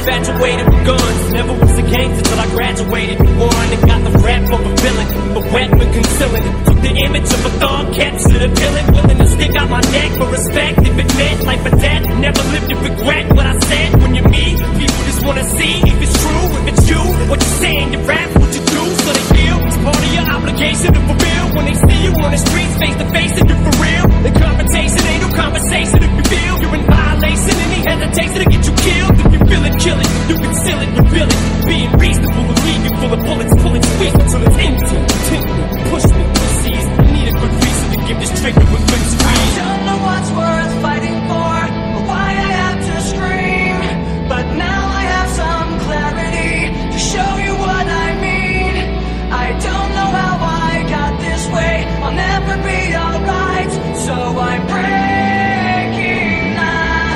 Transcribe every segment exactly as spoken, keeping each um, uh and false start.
infatuated with guns. Never was a gangster till I graduated. One and got the rap for a villain, but wet with concealing. Took the image of a thug, captured a villain, willing to stick out my neck for respect. If it meant life or death, never lived to regret what I said. When you're me, people just wanna see if it's true, if it's you. What you saying, your rap, what you do, so they feel it's part of your obligation to fulfill. When they see you on the streets, face to face, and you're for real. The confrontation ain't no conversation if you feel you're in violation. Any hesitation to get you killed. If you feel it, kill it, you conceal it, you feel it. Being reasonable will leave you full of bullets, pulling sweet until it's empty. Tempt me, push me, proceed. I need a good reason to give this trigger a good squeeze. I don't know what's worth fighting for, or why I have to scream, but now I have some clarity to show you what I mean. I don't know how I got this way, I'll never be alright, so I'm breaking the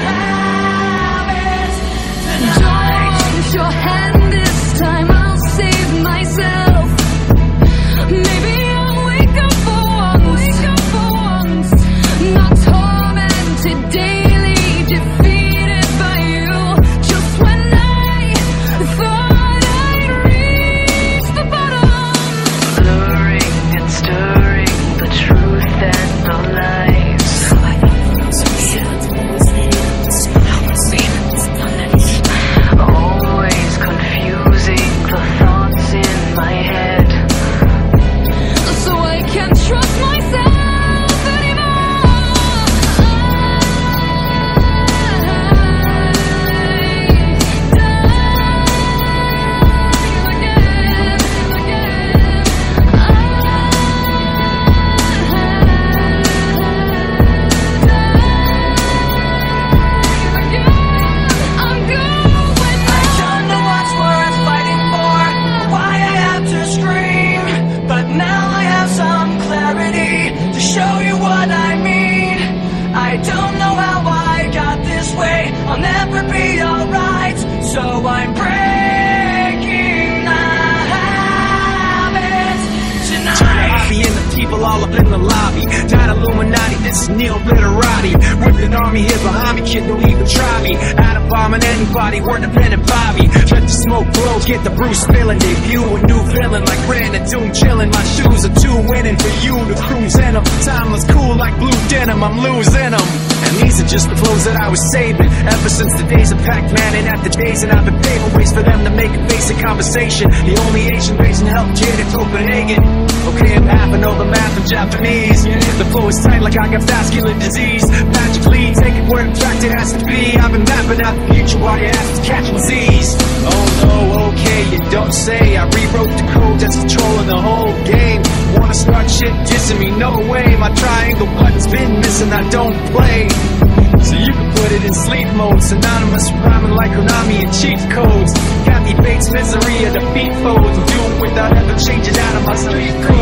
habit tonight. Don't your hand this time, I'll save myself. Maybe I'll wake up for once, wake up for once. Not tormented daily, defeated by you. Just when I thought I'd reached the bottom, blurring and stirring the truth and the lies. Always confusing the thoughts in my head, so I can't trust myself anymore. I die again, again. I'm going. I don't know what's worth fighting for, or why I have to scream, but now I have some clarity to show you what I mean. I don't know how I got this way, I'll never be alright, so I'm breaking the habit tonight. Hobby and the people all up in the lobby. Not Illuminati, this is Neil Literati. With an army here behind me, kid, don't even try me. Atom bombing anybody, we're dependent Bobby. Let the smoke blow, get the Bruce feeling. Debut a new villain like Brandon Doom chilling. My shoes are too winning for you to cruise in them. Timeless cool like blue denim, I'm losing them. And these are just the flows that I was saving ever since the days of Pac-Man and after days. And I've been paving ways for them to make a basic conversation. The only Asian raising healthcare in Copenhagen. Okay, I'm half, I know the math in Japanese. The flow is tight like I got vascular disease. Magically, take it where in fact it has to be. I've been mapping out the future while your ass is catching Z's. Oh no, okay, you don't say. I rewrote the code that's controlling the whole game. Wanna start shit dissing me? No way. My triangle button's been missing, I don't play. So you can put it in sleep mode, synonymous with rhyming like Konami and cheat codes. Kathy Bates' misery of defeat foes, and do it without ever changing out of my street code.